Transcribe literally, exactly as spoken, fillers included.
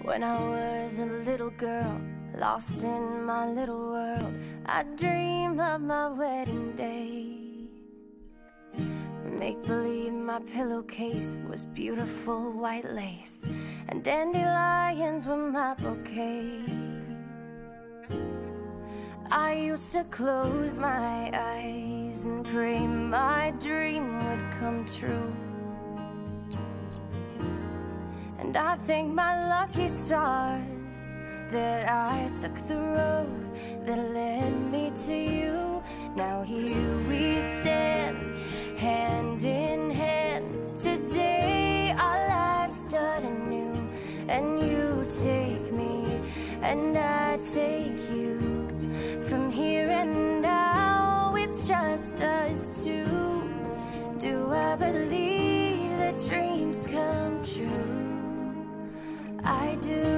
When I was a little girl, lost in my little world, I'd dream of my wedding day. Make believe my pillowcase was beautiful white lace, and dandelions were my bouquet. I used to close my eyes and pray my dream would come true. And I thank my lucky stars that I took the road that led me to you. Now here we stand, hand in hand. Today our lives start anew, and you take me and I take you. From here and now it's just us two. Do I believe that dreams come true? I do.